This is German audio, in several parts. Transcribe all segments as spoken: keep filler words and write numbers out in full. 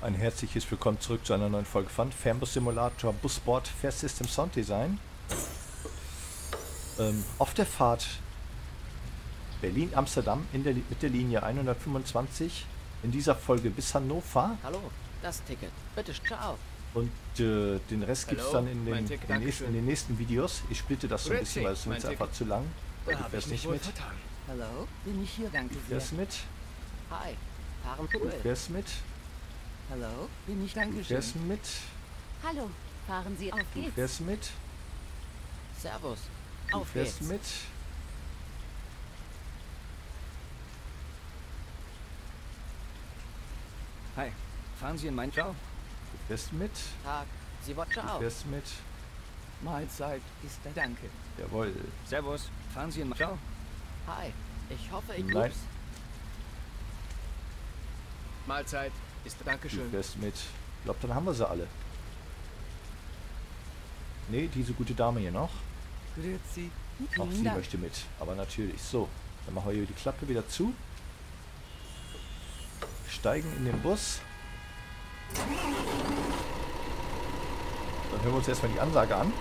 Ein herzliches Willkommen zurück zu einer neuen Folge von Fernbus Simulator Busboard Fare System Sound Design. Ähm, auf der Fahrt Berlin-Amsterdam in der, mit der Linie hundertfünfundzwanzig. In dieser Folge bis Hannover. Hallo, das Ticket. Bitte, ciao. Und äh, den Rest gibt es dann in den, Ticket, den nächsten, in den nächsten Videos. Ich splitte das so ein bisschen, weil es wird einfach zu lang. Du fährst nicht mit. Hallo, bin ich hier, danke Du sehr. fährst mit. Hi, fahren Du cool. fährst mit. Hallo, bin ich, danke Du schön. fährst mit. Hallo, fahren Sie auf Du geht's. fährst mit. Servus, Du auf fährst geht's. mit. Hi, fahren Sie in mein Ciao? Du fährst mit. Tag, Sie wollen Du ciao. fährst mit. Mahlzeit ist der Danke. Jawohl. Servus, fahren Sie in mein Ciao? Hi, ich hoffe, ich Nein. ups. Mahlzeit ist Du Dankeschön. fährst mit. Ich glaube, dann haben wir sie alle. Nee, diese gute Dame hier noch. Grüezi. Auch sie möchte mit. Aber natürlich. So, dann machen wir hier die Klappe wieder zu. Steigen in den Bus. Dann hören wir uns erstmal die Ansage an.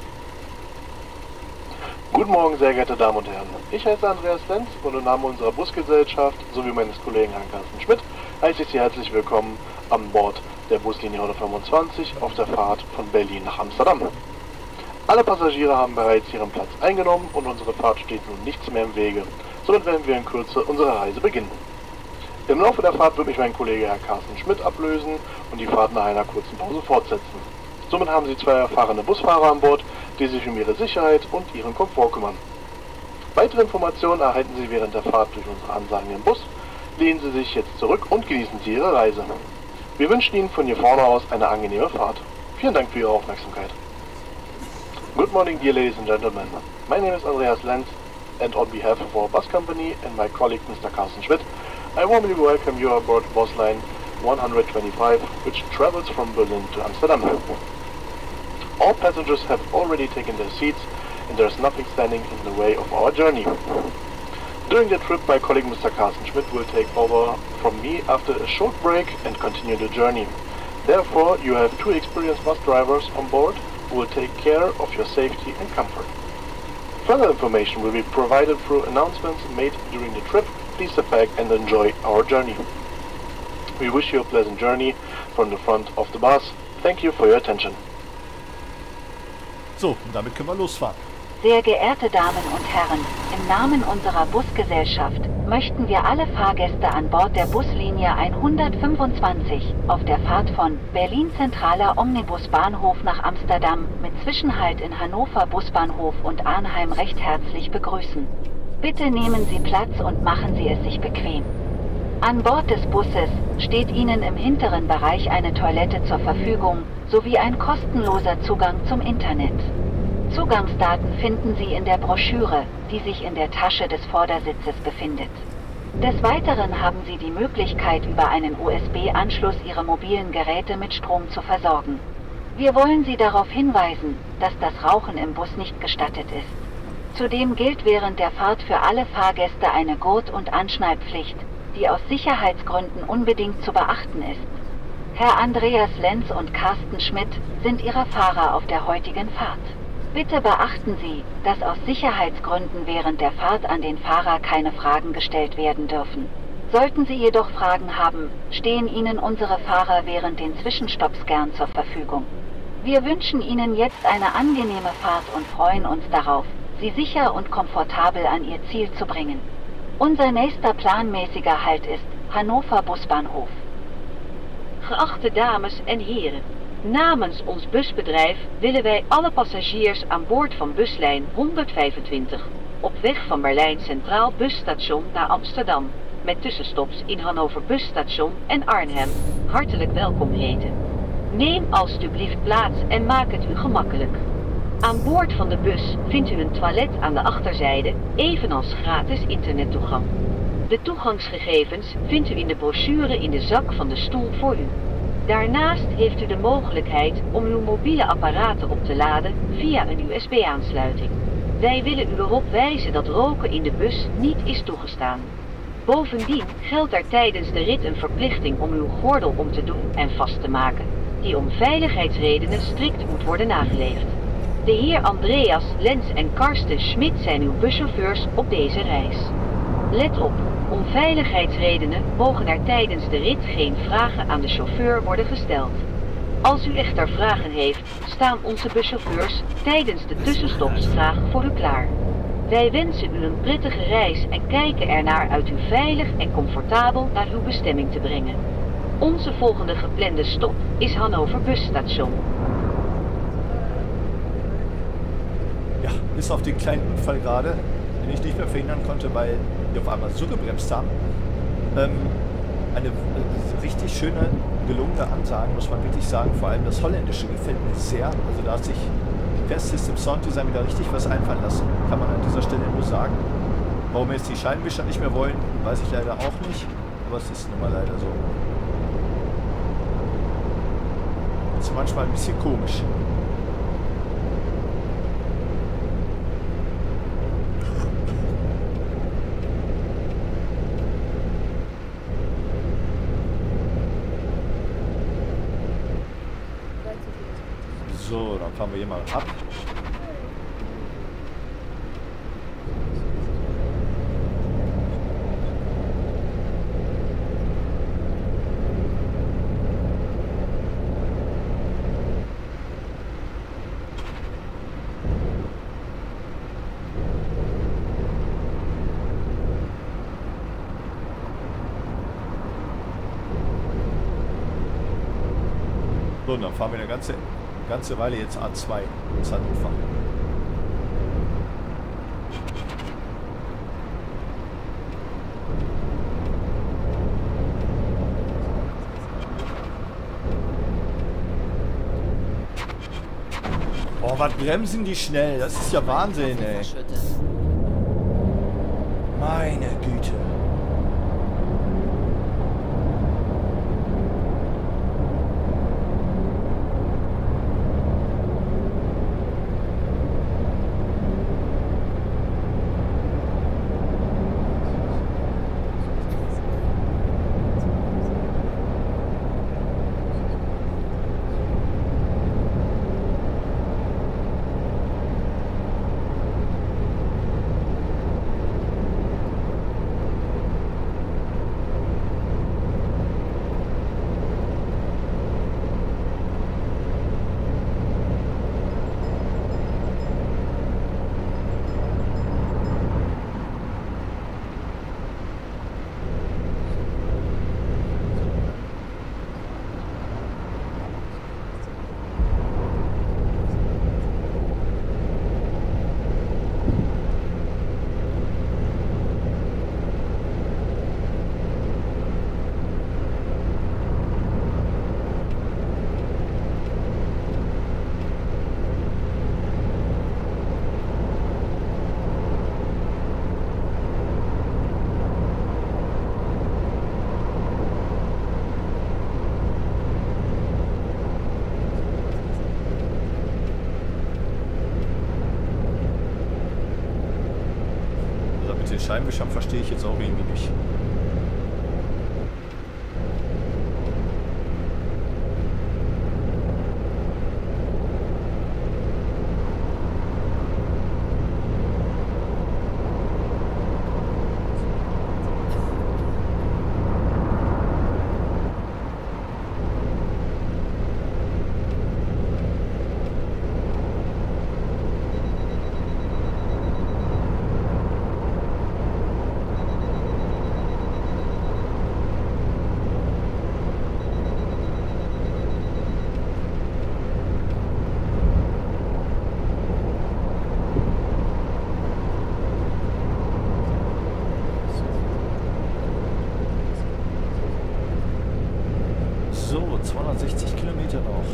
Guten Morgen, sehr geehrte Damen und Herren. Ich heiße Andreas Lenz und im Namen unserer Busgesellschaft sowie meines Kollegen Herrn Carsten Schmidt heiße ich Sie herzlich willkommen an Bord der Buslinie hundertfünfundzwanzig auf der Fahrt von Berlin nach Amsterdam. Alle Passagiere haben bereits ihren Platz eingenommen und unsere Fahrt steht nun nichts mehr im Wege. Somit werden wir in Kürze unsere Reise beginnen. Im Laufe der Fahrt wird mich mein Kollege Herr Carsten Schmidt ablösen und die Fahrt nach einer kurzen Pause fortsetzen. Somit haben Sie zwei erfahrene Busfahrer an Bord, die sich um Ihre Sicherheit und Ihren Komfort kümmern. Weitere Informationen erhalten Sie während der Fahrt durch unsere Ansagen im Bus. Lehnen Sie sich jetzt zurück und genießen Sie Ihre Reise. Wir wünschen Ihnen von hier vorne aus eine angenehme Fahrt. Vielen Dank für Ihre Aufmerksamkeit. Good morning, dear ladies and gentlemen. My name is Andreas Lenz, and on behalf of our bus company and my colleague Mister Carsten Schmidt, I warmly welcome you aboard bus line one hundred twenty-five, which travels from Berlin to Amsterdam. All passengers have already taken their seats, and there is nothing standing in the way of our journey. During the trip, my colleague Mister Carsten Schmidt will take over from me after a short break and continue the journey. Therefore, you have two experienced bus drivers on board who will take care of your safety and comfort. Further information will be provided through announcements made during the trip. Please sit back and enjoy our journey. We wish you a pleasant journey from the front of the bus. Thank you for your attention. So, und damit können wir losfahren. Sehr geehrte Damen und Herren, im Namen unserer Busgesellschaft möchten wir alle Fahrgäste an Bord der Buslinie hundertfünfundzwanzig auf der Fahrt von Berlin Zentraler Omnibusbahnhof nach Amsterdam mit Zwischenhalt in Hannover Busbahnhof und Arnheim recht herzlich begrüßen. Bitte nehmen Sie Platz und machen Sie es sich bequem. An Bord des Busses steht Ihnen im hinteren Bereich eine Toilette zur Verfügung sowie ein kostenloser Zugang zum Internet. Zugangsdaten finden Sie in der Broschüre, die sich in der Tasche des Vordersitzes befindet. Des Weiteren haben Sie die Möglichkeit, über einen U S B-Anschluss Ihre mobilen Geräte mit Strom zu versorgen. Wir wollen Sie darauf hinweisen, dass das Rauchen im Bus nicht gestattet ist. Zudem gilt während der Fahrt für alle Fahrgäste eine Gurt- und Anschnallpflicht, die aus Sicherheitsgründen unbedingt zu beachten ist. Herr Andreas Lenz und Carsten Schmidt sind Ihre Fahrer auf der heutigen Fahrt. Bitte beachten Sie, dass aus Sicherheitsgründen während der Fahrt an den Fahrer keine Fragen gestellt werden dürfen. Sollten Sie jedoch Fragen haben, stehen Ihnen unsere Fahrer während den Zwischenstopps gern zur Verfügung. Wir wünschen Ihnen jetzt eine angenehme Fahrt und freuen uns darauf, Sie sicher und komfortabel an Ihr Ziel zu bringen. Unser nächster planmäßiger Halt ist Hannover Busbahnhof. Geachte dames en heren, namens ons busbedrijf willen wij alle passagiers aan boord van buslijn honderdvijfentwintig op weg van Berlijn Centraal Busstation naar Amsterdam, met tussenstops in Hannover Busstation en Arnhem, hartelijk welkom heten. Neem alstublieft plaats en maak het u gemakkelijk. Aan boord van de bus vindt u een toilet aan de achterzijde, evenals gratis internettoegang. De toegangsgegevens vindt u in de brochure in de zak van de stoel voor u. Daarnaast heeft u de mogelijkheid om uw mobiele apparaten op te laden via een U S B-aansluiting. Wij willen u erop wijzen dat roken in de bus niet is toegestaan. Bovendien geldt er tijdens de rit een verplichting om uw gordel om te doen en vast te maken, die om veiligheidsredenen strikt moet worden nageleefd. De heer Andreas, Lens en Karsten Schmid zijn uw buschauffeurs op deze reis. Let op, om veiligheidsredenen mogen er tijdens de rit geen vragen aan de chauffeur worden gesteld. Als u echter vragen heeft, staan onze buschauffeurs tijdens de tussenstops graag voor u klaar. Wij wensen u een prettige reis en kijken ernaar uit u veilig en comfortabel naar uw bestemming te brengen. Onze volgende geplande stop is Hannover Busstation. Ja, bis auf den kleinen Unfall gerade, den ich nicht mehr verhindern konnte, weil die auf einmal so gebremst haben. Ähm, eine äh, richtig schöne, gelungene Ansage, muss man wirklich sagen. Vor allem das Holländische gefällt mir sehr. Also da hat sich Fast System Sound Design wieder richtig was einfallen lassen. Kann man an dieser Stelle nur sagen. Warum jetzt die Scheibenwischer nicht mehr wollen, weiß ich leider auch nicht. Aber es ist nun mal leider so. Das ist manchmal ein bisschen komisch. So, dann fahren wir hier mal ab. So, und dann fahren wir eine ganze ganze Weile jetzt A zwei ins Hannover. Oh, was bremsen die schnell? Das ist ja Wahnsinn, ey. Meine Güte. Scheibenwischer verstehe ich jetzt auch irgendwie nicht. So, zweihundertsechzig Kilometer noch.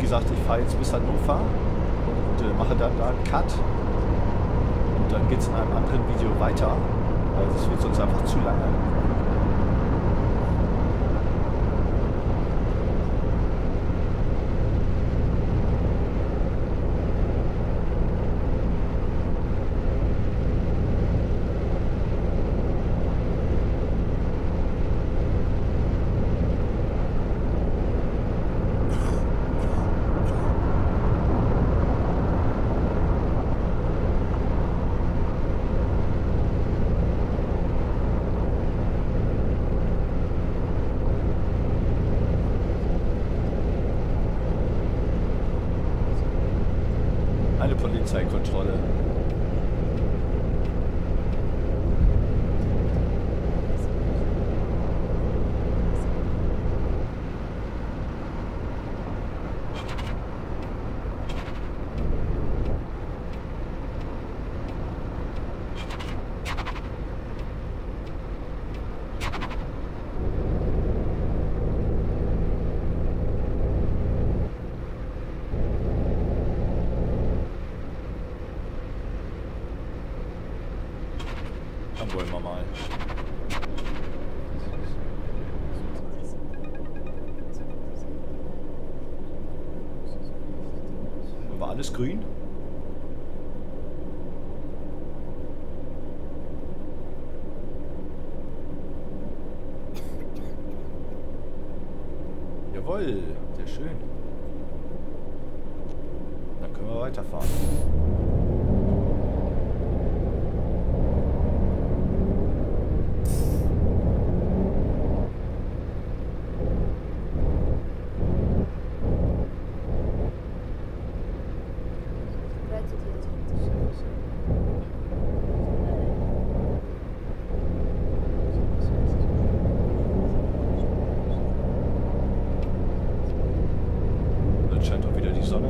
gesagt, ich fahre jetzt bis Hannover und äh, mache dann da einen Cut. Und dann geht es in einem anderen Video weiter, weil es wird sonst einfach zu lange. Eine Polizeikontrolle. Dann wollen wir mal. War alles grün? Jawohl, sehr schön. Dann können wir weiterfahren. Scheint auch wieder die Sonne.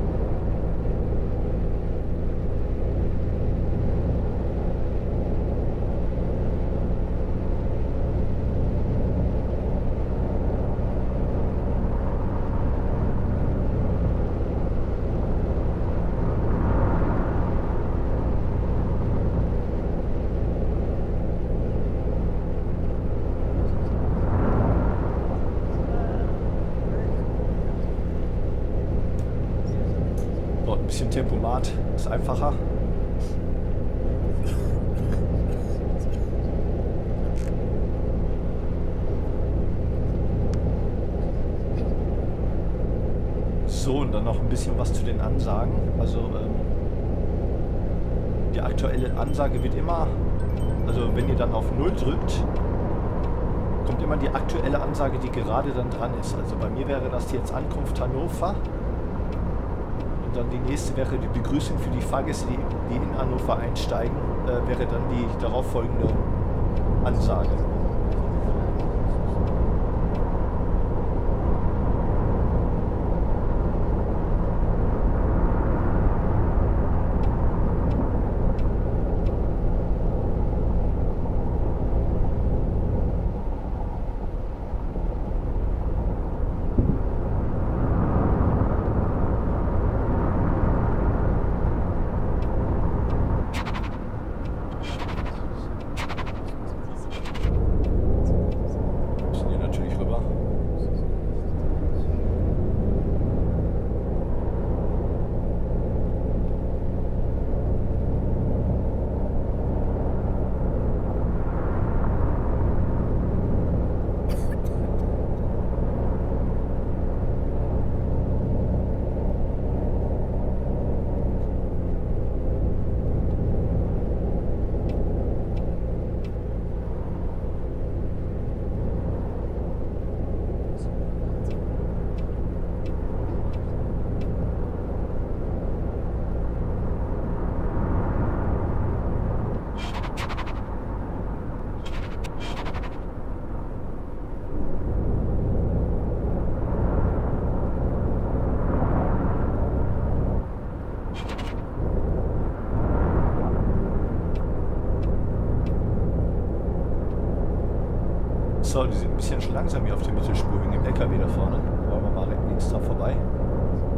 Ein bisschen Tempomat ist einfacher. So, und dann noch ein bisschen was zu den Ansagen. Also ähm, die aktuelle Ansage wird immer, also wenn ihr dann auf null drückt, kommt immer die aktuelle Ansage, die gerade dann dran ist. Also bei mir wäre das jetzt Ankunft Hannover. Und dann die nächste wäre die Begrüßung für die Fahrgäste, die, die in Hannover einsteigen, äh, wäre dann die darauffolgende Ansage. So, die sind ein bisschen schon langsam hier auf der Mittelspur wegen dem L K W da vorne. Wollen wir mal links dran vorbei.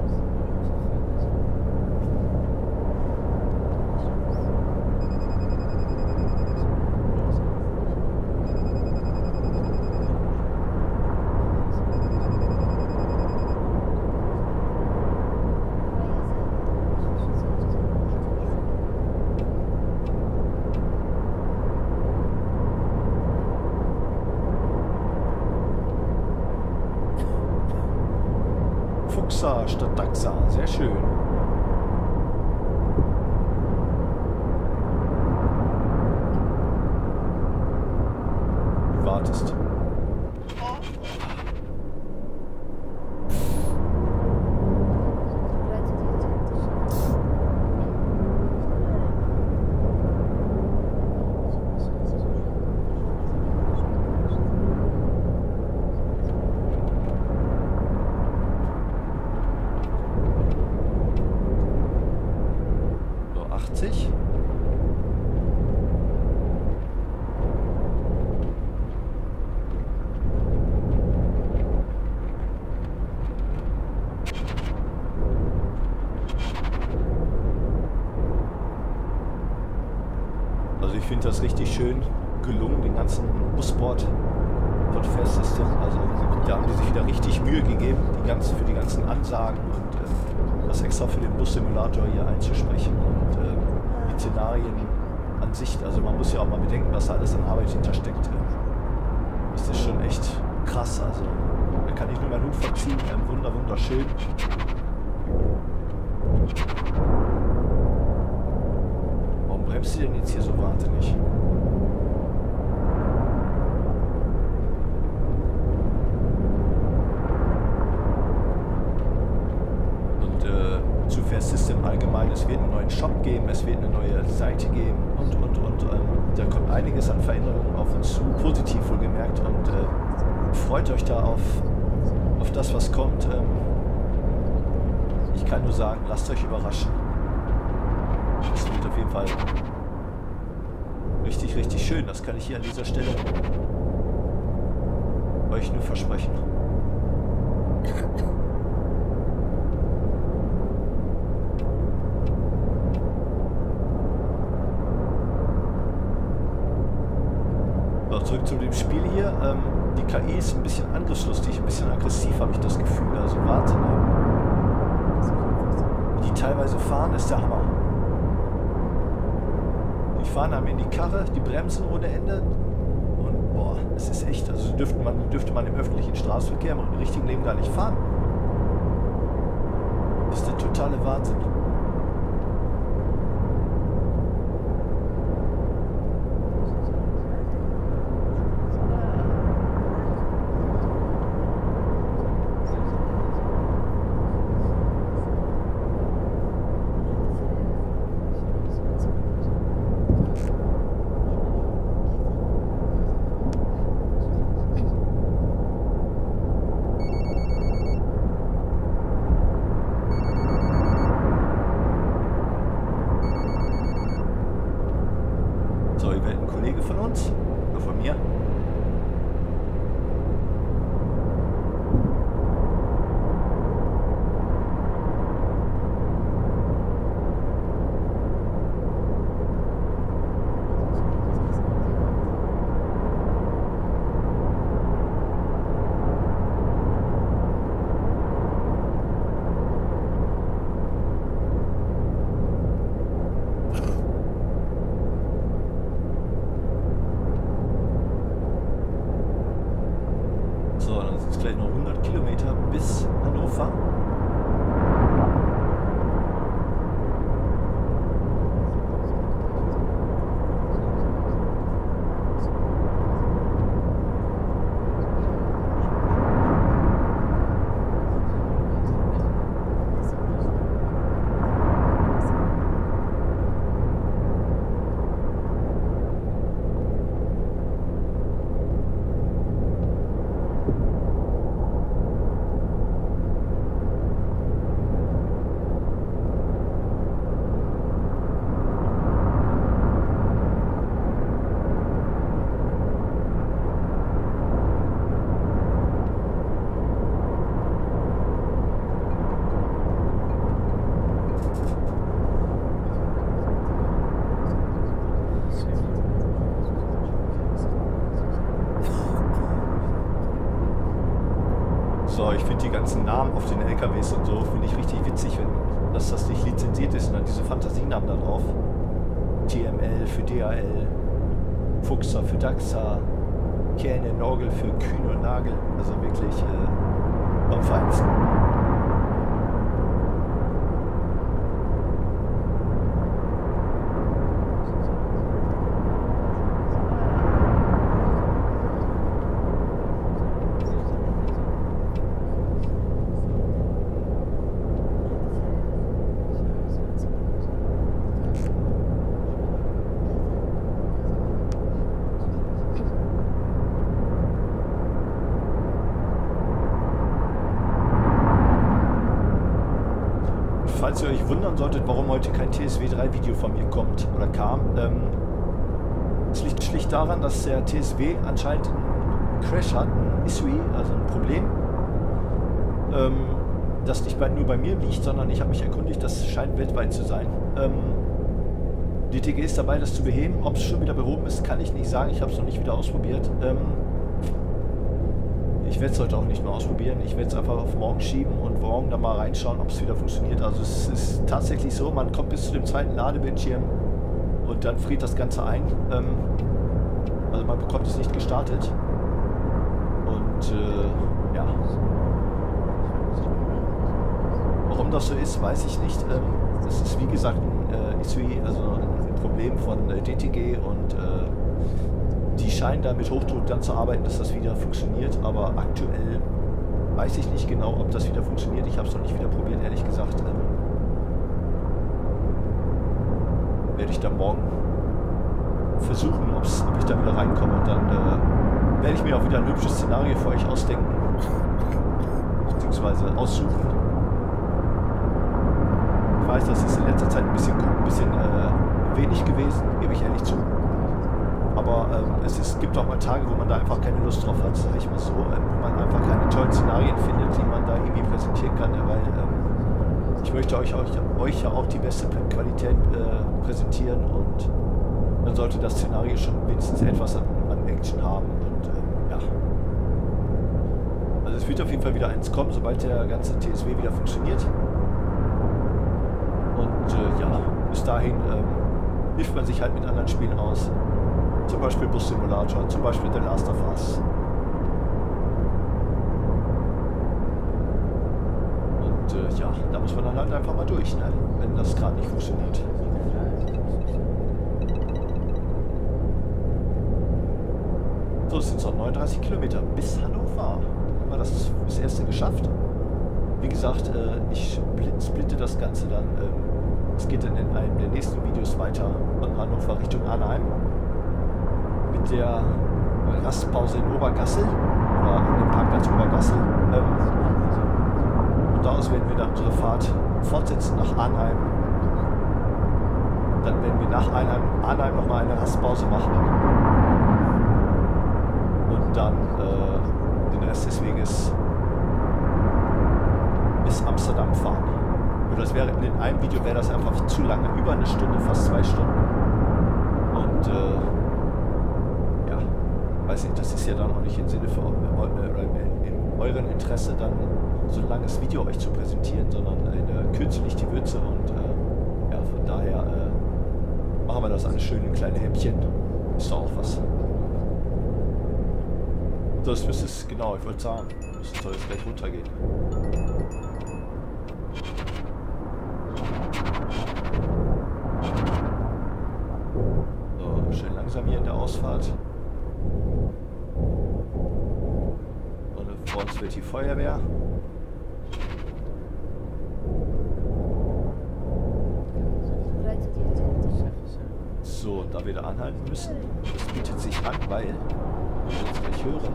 Fuchser statt Dachser. Sehr schön. Du wartest. Also ich finde das richtig schön gelungen, den ganzen Busboard von Fast System. Also da haben die sich wieder richtig Mühe gegeben, die ganzen, für die ganzen Ansagen und äh, das extra für den Bus-Simulator hier einzusprechen und äh, die Szenarien an sich. Also man muss ja auch mal bedenken, was da alles an Arbeit hintersteckt. Das ist schon echt krass. Also da kann ich nur meinen Hut verziehen. Ähm, wunder, wunderschön. Warum bremst du denn jetzt hier so wahnsinnig? Und äh, zu Fast System allgemein, es wird einen neuen Shop geben, es wird eine neue Seite geben und und und ähm, da kommt einiges an Veränderungen auf uns zu, positiv wohlgemerkt, und äh, freut euch da auf, auf das, was kommt. Ähm, ich kann nur sagen, lasst euch überraschen. Das wird auf jeden Fall richtig, richtig schön. Das kann ich hier an dieser Stelle euch nur versprechen. So, zurück zu dem Spiel hier. Ähm, die K I ist ein bisschen angriffslustig, ein bisschen aggressiv, habe ich das Gefühl. Also Wahnsinn. Wie die teilweise fahren, ist der Hammer. Die fahren einem in die Karre, die bremsen ohne Ende. Und boah, es ist echt, also dürfte man, dürfte man im öffentlichen Straßenverkehr im richtigen Leben gar nicht fahren. Das ist der totale Wahnsinn. So, ihr werdet ein Kollege von uns oder von mir. So, dann sind es gleich noch hundert Kilometer bis Hannover. So, ich finde die ganzen Namen auf den L K Ws und so, finde ich richtig witzig, wenn dass das nicht lizenziert ist und dann diese Fantasienamen da drauf. T M L für D H L, Fuchser für Dachser, Kähne Norgel für Kühn und Nagel. Also wirklich äh, am feinsten. falls ihr euch wundern solltet, warum heute kein T S W drei Video von mir kommt oder kam, ähm, es liegt schlicht daran, dass der T S W anscheinend einen Crash hat, ein Issue, also ein Problem, ähm, das nicht bei, nur bei mir liegt, sondern ich habe mich erkundigt, das scheint weltweit zu sein. Ähm, D T G ist dabei, das zu beheben. Ob es schon wieder behoben ist, kann ich nicht sagen. Ich habe es noch nicht wieder ausprobiert. Ähm, ich werde es heute auch nicht mehr ausprobieren. Ich werde es einfach auf morgen schieben und morgen dann mal reinschauen, ob es wieder funktioniert. Also es ist tatsächlich so, man kommt bis zu dem zweiten Ladebildschirm und dann friert das Ganze ein. Ähm, also man bekommt es nicht gestartet. Und äh, ja. Warum das so ist, weiß ich nicht. Ähm, es ist wie gesagt ein äh, Issue, also ein Problem von äh, D T G und äh, die scheinen da mit Hochdruck dann zu arbeiten, dass das wieder funktioniert, aber aktuell weiß ich nicht genau, ob das wieder funktioniert. Ich habe es noch nicht wieder probiert, ehrlich gesagt. Ähm, werde ich dann morgen versuchen, ob's, ob ich da wieder reinkomme und dann äh, werde ich mir auch wieder ein hübsches Szenario für euch ausdenken, beziehungsweise aussuchen. Ich weiß, das ist in letzter Zeit ein bisschen, ein bisschen äh, wenig gewesen, gebe ich ehrlich zu. Aber ähm, es ist, gibt auch mal Tage, wo man da einfach keine Lust drauf hat, sage ich mal so. Ähm, wo man einfach keine tollen Szenarien findet, die man da irgendwie präsentieren kann. Weil ähm, ich möchte euch, euch, euch ja auch die beste Qualität äh, präsentieren und dann sollte das Szenario schon wenigstens etwas an, an Action haben. Und ähm, ja. Also es wird auf jeden Fall wieder eins kommen, sobald der ganze T S W wieder funktioniert. Und äh, ja, bis dahin ähm, hilft man sich halt mit anderen Spielen aus. Zum Beispiel Bus Simulator, zum Beispiel The Last of Us. Und äh, ja, da muss man dann halt einfach mal durch, ne? Wenn das gerade nicht funktioniert. So, es sind noch neununddreißig Kilometer bis Hannover. Haben wir das, das erste geschafft. Wie gesagt, äh, ich splitte das Ganze dann. Ähm, es geht dann in einem der nächsten Videos weiter von Hannover Richtung Arnheim. Mit der Rastpause in Obergassel oder an dem Parkplatz Obergassel. Ähm, und daraus werden wir dann unsere Fahrt fortsetzen nach Arnheim. Dann werden wir nach Arnheim, Arnheim nochmal eine Rastpause machen. Und dann äh, den Rest des Weges bis Amsterdam fahren. Und das wäre in einem Video wäre das einfach zu lange, über eine Stunde, fast zwei Stunden. Und äh, ja, weiß nicht, das ist ja dann auch nicht im Sinne für oder in eurem Interesse, dann so ein langes Video euch zu präsentieren, sondern eine Kürze nicht die Würze. Und äh, ja, von daher äh, machen wir das alles schön in kleine Häppchen. Ist doch auch was. So, das müsste es, genau, ich wollte sagen, das soll jetzt gleich runtergehen. So, schön langsam hier in der Ausfahrt. Und vor uns wird die Feuerwehr. So, da wir da anhalten müssen, das bietet sich an, weil wir jetzt gleich hören.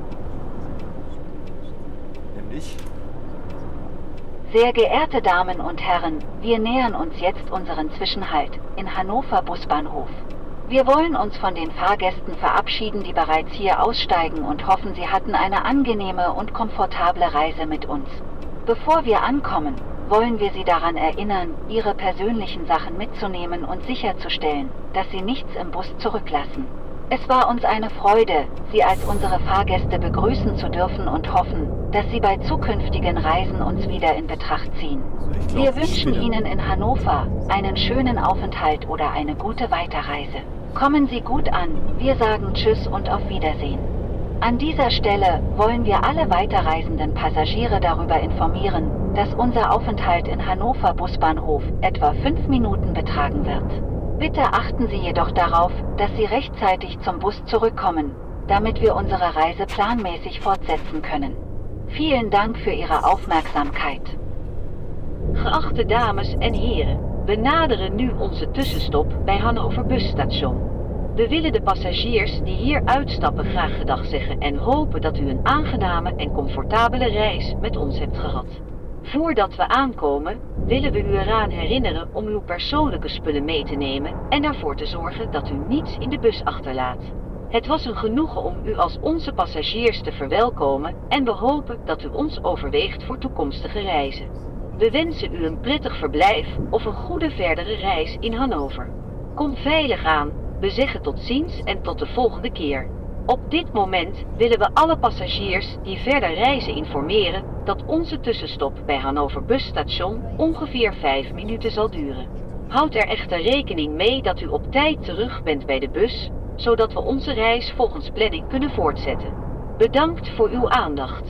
Nämlich. Sehr geehrte Damen und Herren, wir nähern uns jetzt unseren Zwischenhalt in Hannover Busbahnhof. Wir wollen uns von den Fahrgästen verabschieden, die bereits hier aussteigen und hoffen, sie hatten eine angenehme und komfortable Reise mit uns. Bevor wir ankommen, wollen wir Sie daran erinnern, Ihre persönlichen Sachen mitzunehmen und sicherzustellen, dass Sie nichts im Bus zurücklassen. Es war uns eine Freude, Sie als unsere Fahrgäste begrüßen zu dürfen und hoffen, dass Sie bei zukünftigen Reisen uns wieder in Betracht ziehen. Glaub, Wir wünschen Ihnen in Hannover einen schönen Aufenthalt oder eine gute Weiterreise. Kommen Sie gut an, wir sagen Tschüss und auf Wiedersehen. An dieser Stelle wollen wir alle weiterreisenden Passagiere darüber informieren, dass unser Aufenthalt in Hannover Busbahnhof etwa fünf Minuten betragen wird. Bitte achten Sie jedoch darauf, dass Sie rechtzeitig zum Bus zurückkommen, damit wir unsere Reise planmäßig fortsetzen können. Vielen Dank für Ihre Aufmerksamkeit. Geachte dames en heren, we naderen nu onze tussenstop bij Hannover Busstation. We willen de passagiers die hier uitstappen graag gedag zeggen en hopen dat u een aangename en comfortabele reis met ons hebt gehad. Voordat we aankomen, willen we u eraan herinneren om uw persoonlijke spullen mee te nemen en ervoor te zorgen dat u niets in de bus achterlaat. Het was een genoegen om u als onze passagiers te verwelkomen en we hopen dat u ons overweegt voor toekomstige reizen. We wensen u een prettig verblijf of een goede verdere reis in Hannover. Kom veilig aan, we zeggen tot ziens en tot de volgende keer. Op dit moment willen we alle passagiers die verder reizen informeren dat onze tussenstop bij Hannover Busstation ongeveer vijf minuten zal duren. Houd er echter rekening mee dat u op tijd terug bent bij de bus, zodat we onze reis volgens planning kunnen voortzetten. Bedankt voor uw aandacht.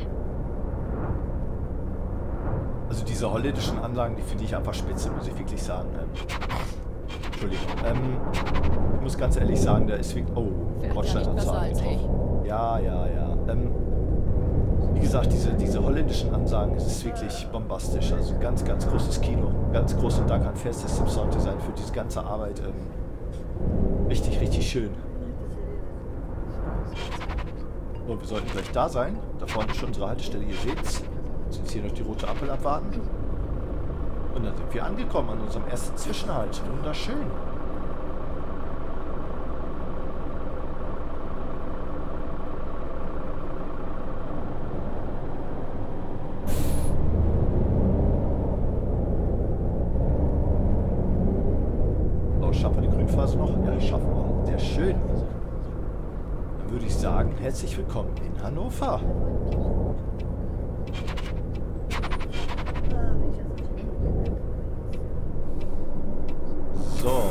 Also diese holländischen Anlagen, die finde ich einfach spitze, muss ich wirklich sagen. Ähm, Entschuldigung. Ähm, ich muss ganz ehrlich sagen, da ist wirklich... Oh, Bordsteinanzeigen drauf. Ja, ja, ja. Ähm, wie gesagt, diese, diese holländischen Ansagen, es ist wirklich bombastisch. Also ganz, ganz großes Kino. Ganz großen Dank an Fair System Sound Design für diese ganze Arbeit. Ähm, richtig, richtig schön. So, wir sollten gleich da sein. Da vorne ist schon unsere Haltestelle, ihr seht's. Jetzt sind hier noch die rote Ampel abwarten. Und dann sind wir angekommen an unserem ersten Zwischenhalt. Wunderschön. So, schaffen wir die Grünphase noch? Ja, schaffen wir. Sehr schön. Dann würde ich sagen, herzlich willkommen in Hannover. So.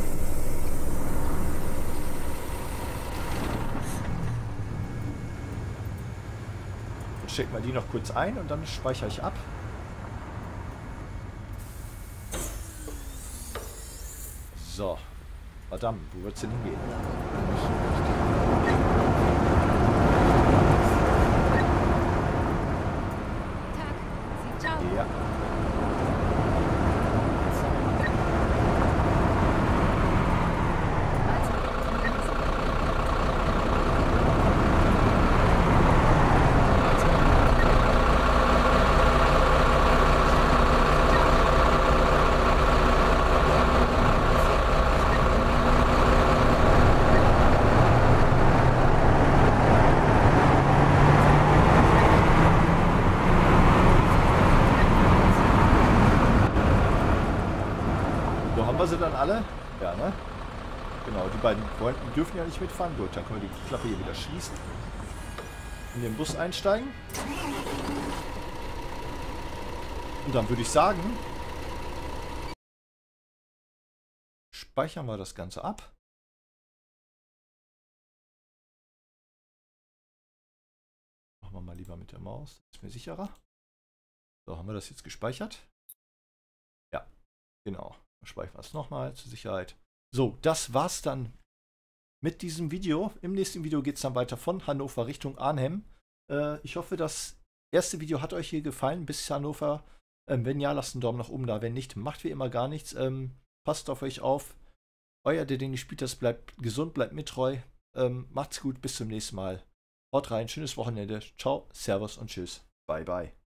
Jetzt stecken wir die noch kurz ein und dann speichere ich ab. So. Verdammt, wo wird's denn hingehen? Ja. Haben wir sie dann alle? Ja, ne? Genau, die beiden Freunden dürfen ja nicht mitfahren. Gut, dann können wir die Klappe hier wieder schließen. In den Bus einsteigen. Und dann würde ich sagen, speichern wir das Ganze ab. Machen wir mal lieber mit der Maus, das ist mir sicherer. So, haben wir das jetzt gespeichert? Ja, genau. Speichern wir es nochmal zur Sicherheit. So, das war's dann mit diesem Video. Im nächsten Video geht es dann weiter von Hannover Richtung Arnhem. Äh, ich hoffe, das erste Video hat euch hier gefallen bis Hannover. Ähm, wenn ja, lasst einen Daumen nach oben da. Wenn nicht, macht wie immer gar nichts. Ähm, passt auf euch auf. Euer, der den nicht spielt, das bleibt gesund, bleibt mit treu. Ähm, macht's gut, bis zum nächsten Mal. Haut rein, schönes Wochenende. Ciao, Servus und Tschüss. Bye, bye.